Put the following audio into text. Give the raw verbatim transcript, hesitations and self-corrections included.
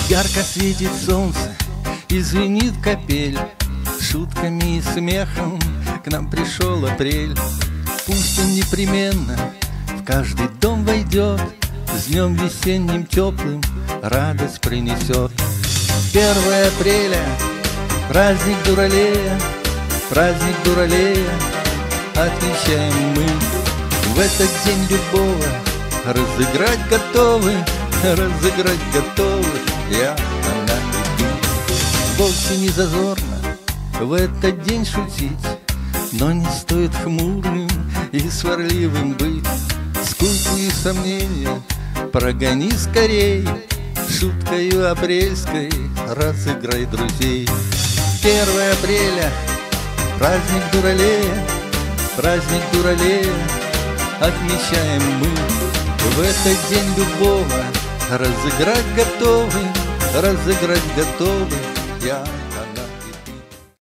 Ярко светит солнце и звенит капель. Шутками и смехом к нам пришел апрель. Пусть он непременно в каждый дом войдет, с днем весенним теплым радость принесет. Первое апреля — праздник дуралея, праздник дуралея отмечаем мы. В этот день любого разыграть готовы, разыграть готовы я, она и ты. Вовсе не зазорно в этот день шутить, но не стоит хмурым и сварливым быть. Скуку и сомнения прогони скорей, шуткою апрельской разыграй друзей. Первое апреля — праздник дуралея, праздник дуралея отмечаем мы. В этот день любого разыграть готовы, разыграть готовы я.